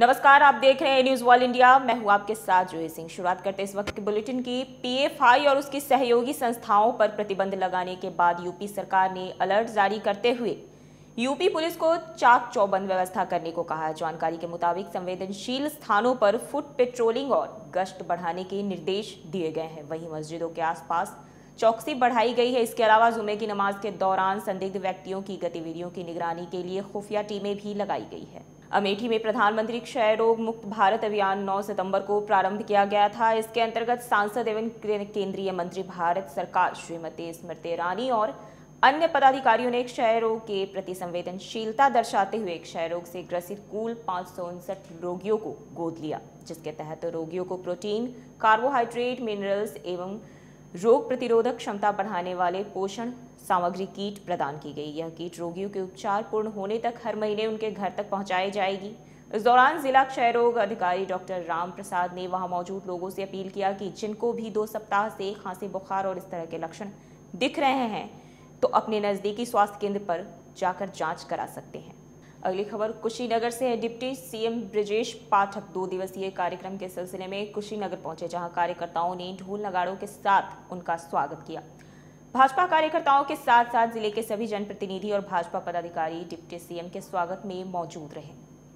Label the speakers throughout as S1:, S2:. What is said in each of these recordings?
S1: नमस्कार, आप देख रहे हैं न्यूज वर्ल्ड इंडिया। मैं हूं आपके साथ जूही सिंह। शुरुआत करते इस वक्त के बुलेटिन की। पीएफआई और उसकी सहयोगी संस्थाओं पर प्रतिबंध लगाने के बाद यूपी सरकार ने अलर्ट जारी करते हुए यूपी पुलिस को चाक चौबंद व्यवस्था करने को कहा है। जानकारी के मुताबिक संवेदनशील स्थानों पर फुट पेट्रोलिंग और गश्त बढ़ाने के निर्देश दिए गए हैं। वहीं मस्जिदों के आसपास चौकसी बढ़ाई गई है। इसके अलावा जुमे की नमाज के दौरान संदिग्ध व्यक्तियों की गतिविधियों की निगरानी के लिए खुफिया टीमें भी लगाई गई है। अमेठी में प्रधानमंत्री क्षय रोग मुक्त भारत अभियान 9 सितंबर को प्रारंभ किया गया था। इसके अंतर्गत सांसद एवं केंद्रीय मंत्री भारत सरकार श्रीमती स्मृति ईरानी और अन्य पदाधिकारियों ने क्षय रोग के प्रति संवेदनशीलता दर्शाते हुए क्षय रोग से ग्रसित कुल 559 रोगियों को गोद लिया, जिसके तहत रोगियों को प्रोटीन, कार्बोहाइड्रेट, मिनरल्स एवं रोग प्रतिरोधक क्षमता बढ़ाने वाले पोषण सामग्री किट प्रदान की गई। यह किट रोगियों के उपचार पूर्ण होने तक हर महीने उनके घर तक पहुंचाई जाएगी। इस दौरान जिला क्षय रोग अधिकारी डॉक्टर राम प्रसाद ने वहां मौजूद लोगों से अपील किया कि जिनको भी 2 सप्ताह से खांसी, बुखार और इस तरह के लक्षण दिख रहे हैं तो अपने नजदीकी स्वास्थ्य केंद्र पर जाकर जांच करा सकते हैं। अगली खबर कुशीनगर से है। डिप्टी सीएम ब्रजेश पाठक 2 दिवसीय कार्यक्रम के सिलसिले में कुशीनगर पहुंचे, जहां कार्यकर्ताओं ने ढोल नगाड़ों के साथ उनका स्वागत किया। भाजपा कार्यकर्ताओं के साथ साथ जिले के सभी जनप्रतिनिधि और भाजपा पदाधिकारी डिप्टी सीएम के स्वागत में मौजूद रहे।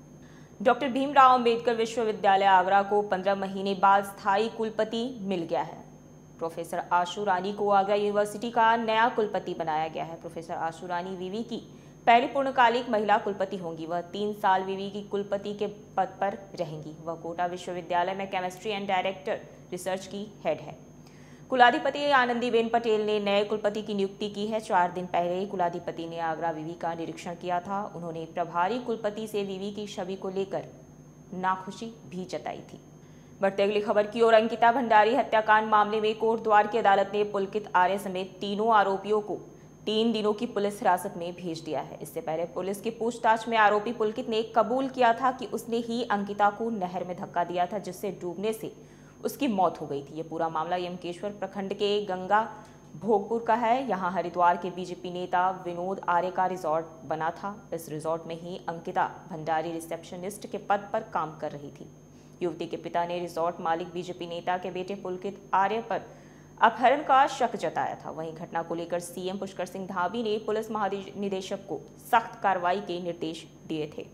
S1: डॉक्टर भीमराव अंबेडकर विश्वविद्यालय आगरा को 15 महीने बाद स्थायी कुलपति मिल गया है। प्रोफेसर आशु रानी को आगरा यूनिवर्सिटी का नया कुलपति बनाया गया है। प्रोफेसर आशु रानी विवि की पहली पूर्णकालिक महिला कुलपति होंगी। वह 3 साल विवि की कुलपति के पद पर रहेंगी। वह कोटा विश्वविद्यालय में केमिस्ट्री एंड डायरेक्टर रिसर्च की हेड है। कुलाधिपति आनंदीबेन पटेल ने नए कुलपति की नियुक्ति की है। 4 दिन पहले कुलाधिपति ने आगरा विवि का निरीक्षण किया था। उन्होंने प्रभारी कुलपति से विवि की छवि को लेकर नाखुशी भी जताई थी। बढ़ते अगली खबर की ओर। अंकिता भंडारी हत्याकांड मामले में कोटद्वार की अदालत ने पुलकित आर्य समेत तीनों आरोपियों को 3 दिनों की पुलिस हिरासत में भेज दिया है। इससे पहले पुलिस की पूछताछ में आरोपी पुलकित ने कबूल किया था कि उसने ही अंकिता को नहर में धक्का दिया था, जिससे डूबने से उसकी मौत हो गई थी। ये पूरा मामला यमकेश्वर प्रखंड के गंगा भोगपुर का है। यहाँ हरिद्वार के बीजेपी नेता विनोद आर्य का रिजॉर्ट बना था। इस रिजॉर्ट में ही अंकिता भंडारी रिसेप्शनिस्ट के पद पर काम कर रही थी। युवती के पिता ने रिजॉर्ट मालिक बीजेपी नेता के बेटे पुलकित आर्य पर अपहरण का शक जताया था। वहीं घटना को लेकर सीएम पुष्कर सिंह धामी ने पुलिस महानिदेशक को सख्त कार्रवाई के निर्देश दिए थे।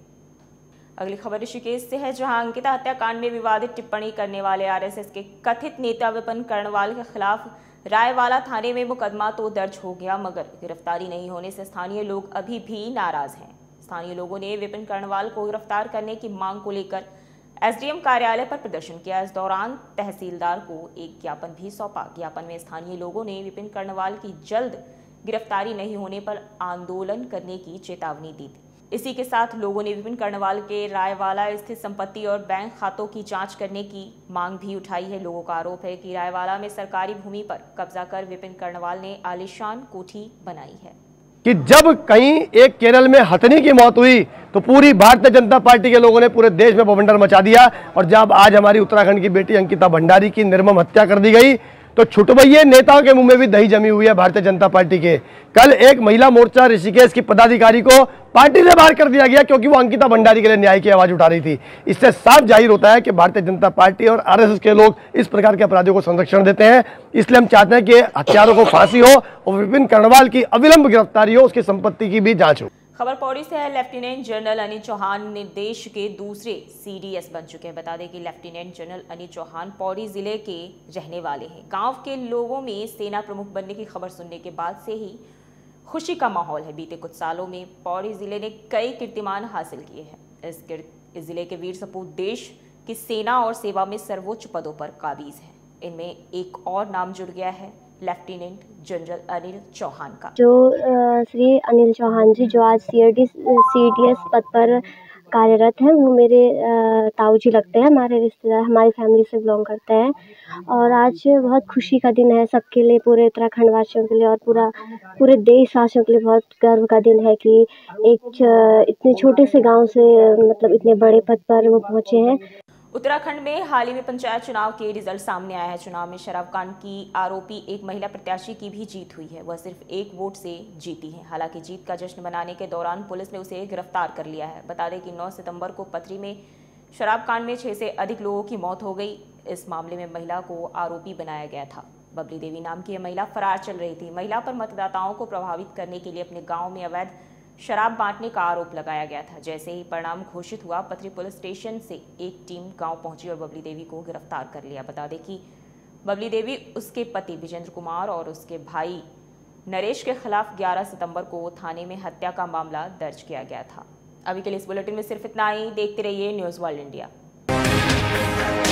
S1: अगली खबर ऋषिकेश से है, जहां अंकिता हत्याकांड में विवादित टिप्पणी करने वाले आरएसएस के कथित नेता विपिन कर्णवाल के खिलाफ रायवाला थाने में मुकदमा तो दर्ज हो गया, मगर गिरफ्तारी नहीं होने से स्थानीय लोग अभी भी नाराज हैं। स्थानीय लोगों ने विपिन कर्णवाल को गिरफ्तार करने की मांग को लेकर एसडीएम कार्यालय पर प्रदर्शन किया। इस दौरान तहसीलदार को एक ज्ञापन भी सौंपा। ज्ञापन में स्थानीय लोगों ने विपिन कर्णवाल की जल्द गिरफ्तारी नहीं होने पर आंदोलन करने की चेतावनी दी थी। इसी के साथ लोगों ने विपिन कर्णवाल के रायवाला स्थित संपत्ति और बैंक खातों की जांच करने की मांग भी उठाई है। लोगों का आरोप है कि रायवाला में सरकारी भूमि पर कब्जा कर विपिन कर्णवाल ने आलीशान कोठी बनाई है।
S2: कि जब कहीं एक केरल में हथनी की मौत हुई तो पूरी भारतीय जनता पार्टी के लोगों ने पूरे देश में बवंडर मचा दिया, और जब आज हमारी उत्तराखंड की बेटी अंकिता भंडारी की निर्मम हत्या कर दी गई तो छुटभइये नेताओं के मुंह में भी दही जमी हुई है भारतीय जनता पार्टी के। कल एक महिला मोर्चा ऋषिकेश की पदाधिकारी को पार्टी से बाहर कर दिया गया क्योंकि वो अंकिता भंडारी के लिए न्याय की आवाज उठा रही थी। इससे साफ जाहिर होता है कि भारतीय जनता पार्टी और आरएसएस के लोग इस प्रकार के अपराधियों को संरक्षण देते हैं। इसलिए हम चाहते हैं कि हत्यारों को फांसी हो और विपिन कर्णवाल की अविलंब गिरफ्तारी हो, उसकी संपत्ति की भी जांच हो।
S1: खबर पौड़ी से है। लेफ्टिनेंट जनरल अनिल चौहान देश के दूसरे सीडीएस बन चुके हैं। बता दें कि लेफ्टिनेंट जनरल अनिल चौहान पौड़ी जिले के रहने वाले हैं। गांव के लोगों में सेना प्रमुख बनने की खबर सुनने के बाद से ही खुशी का माहौल है। बीते कुछ सालों में पौड़ी जिले ने कई कीर्तिमान हासिल किए हैं। इस जिले के वीर सपूत देश की सेना और सेवा में सर्वोच्च पदों पर काबिज हैं। इनमें एक और नाम जुड़ गया है, लेफ्टिनेंट जनरल अनिल चौहान का।
S3: जो श्री अनिल चौहान जी जो आज सीडीएस पद पर कार्यरत हैं, वो मेरे ताऊ जी लगते हैं, हमारे रिश्तेदार, हमारी फैमिली से बिलोंग करते हैं। और आज बहुत खुशी का दिन है सबके लिए, पूरे उत्तराखंड वासियों के लिए और पूरे देशवासियों के लिए बहुत गर्व का दिन है कि एक इतने छोटे से गांव से मतलब इतने बड़े पद पर वो पहुंचे हैं।
S1: उत्तराखंड में हाल ही में पंचायत चुनाव के रिजल्ट सामने आया है। चुनाव में शराब कांड की आरोपी एक महिला प्रत्याशी की भी जीत हुई है। वह सिर्फ 1 वोट से जीती है। हालांकि जीत का जश्न मनाने के दौरान पुलिस ने उसे गिरफ्तार कर लिया है। बता दें कि 9 सितंबर को पथरी में शराब कांड में 6 से अधिक लोगों की मौत हो गई। इस मामले में महिला को आरोपी बनाया गया था। बबली देवी नाम की यह महिला फरार चल रही थी। महिला पर मतदाताओं को प्रभावित करने के लिए अपने गांव में अवैध शराब बांटने का आरोप लगाया गया था। जैसे ही परिणाम घोषित हुआ, पथरी पुलिस स्टेशन से एक टीम गांव पहुंची और बबली देवी को गिरफ्तार कर लिया। बता दें कि बबली देवी, उसके पति विजेंद्र कुमार और उसके भाई नरेश के खिलाफ 11 सितंबर को थाने में हत्या का मामला दर्ज किया गया था। अभी के लिए इस बुलेटिन में सिर्फ इतना ही। देखते रहिए न्यूज़ वर्ल्ड इंडिया।